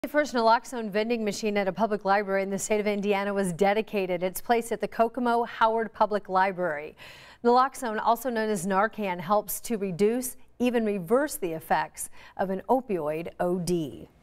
The first Naloxone vending machine at a public library in the state of Indiana was dedicated. It's placed at the Kokomo-Howard Public Library. Naloxone, also known as Narcan, helps to reduce, even reverse the effects of an opioid OD.